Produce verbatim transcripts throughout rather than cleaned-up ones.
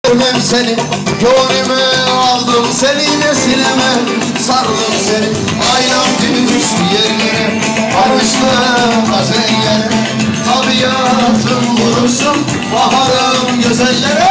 Gönlüm seni, gönlüme aldım seni de silemem. Sardım seni, aynam gibi düştü yerlere. Alıştım gazellere, tabiatım vurursun, baharım güzellere.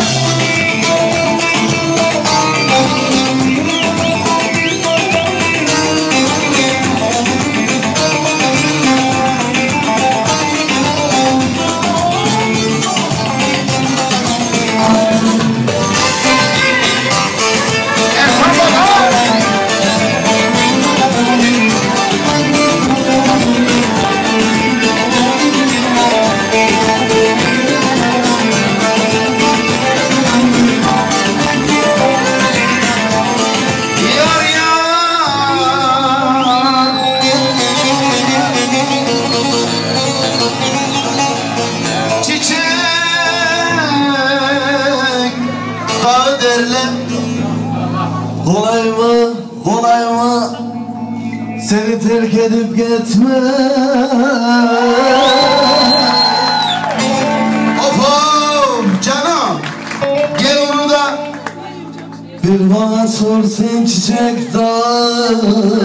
Kolay mı, kolay mı seni terk edip gitme. Hop canım, gel onu da bir bana sorsun çiçek dağı.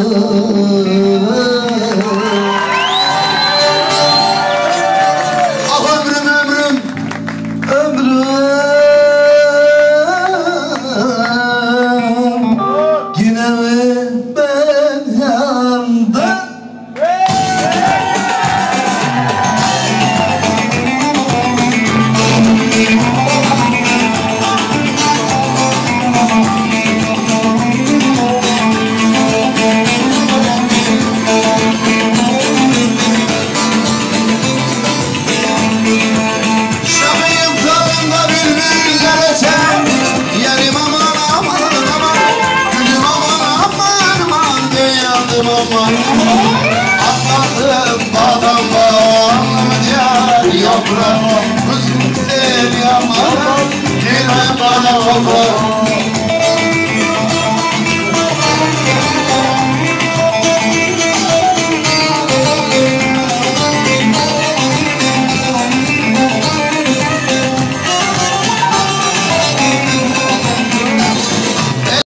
Ah ömrüm ömrüm, ömrüm atladım bağdan bağım diğer yaprak.